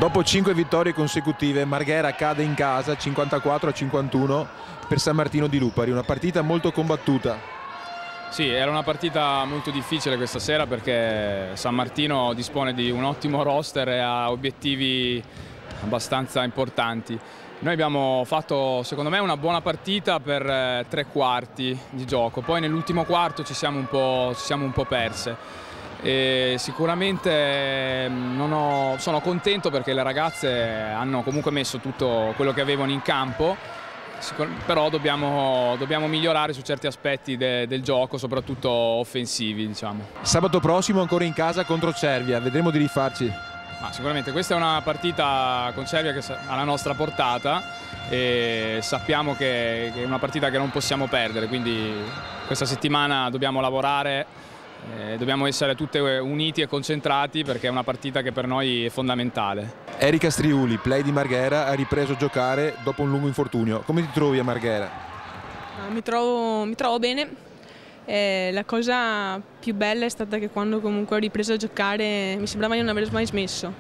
Dopo 5 vittorie consecutive, Marghera cade in casa 54-51 per San Martino di Lupari, una partita molto combattuta. Sì, era una partita molto difficile questa sera perché San Martino dispone di un ottimo roster e ha obiettivi abbastanza importanti. Noi abbiamo fatto, secondo me, una buona partita per 3 quarti di gioco, poi nell'ultimo quarto ci siamo un po' perse. E sicuramente sono contento perché le ragazze hanno comunque messo tutto quello che avevano in campo, però dobbiamo migliorare su certi aspetti del gioco, soprattutto offensivi, diciamo. Sabato prossimo ancora in casa contro Cervia, vedremo di rifarci. Sicuramente questa è una partita con Cervia che ha la nostra portata e sappiamo che è una partita che non possiamo perdere, quindi questa settimana dobbiamo lavorare. Dobbiamo essere tutte uniti e concentrati perché è una partita che per noi è fondamentale. Erika Striuli, play di Marghera, ha ripreso a giocare dopo un lungo infortunio. Come ti trovi a Marghera? Mi trovo bene. La cosa più bella è stata che quando comunque ho ripreso a giocare mi sembrava di non aver mai smesso.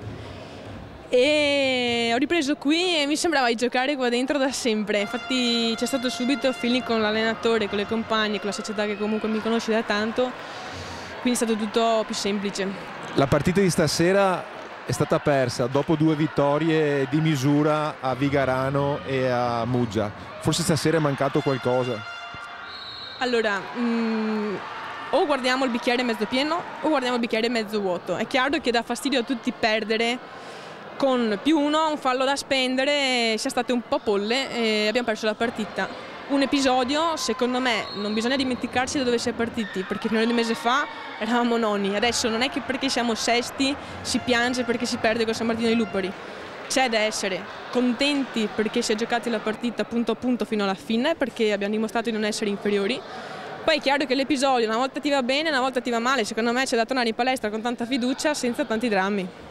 E ho ripreso qui e mi sembrava di giocare qua dentro da sempre. Infatti c'è stato subito feeling con l'allenatore, con le compagne, con la società che comunque mi conosce da tanto. Quindi è stato tutto più semplice. La partita di stasera è stata persa dopo 2 vittorie di misura a Vigarano e a Muggia. Forse stasera è mancato qualcosa. Allora, o guardiamo il bicchiere mezzo pieno o guardiamo il bicchiere mezzo vuoto. È chiaro che dà fastidio a tutti perdere con +1, un fallo da spendere, siamo state un po' polle e abbiamo perso la partita. Un episodio, secondo me, non bisogna dimenticarci da dove si è partiti, perché fino a un mese fa eravamo noni, adesso non è che perché siamo sesti si piange perché si perde con San Martino di Lupari. C'è da essere contenti perché si è giocati la partita punto a punto fino alla fine, perché abbiamo dimostrato di non essere inferiori. Poi è chiaro che l'episodio una volta ti va bene, una volta ti va male, secondo me c'è da tornare in palestra con tanta fiducia senza tanti drammi.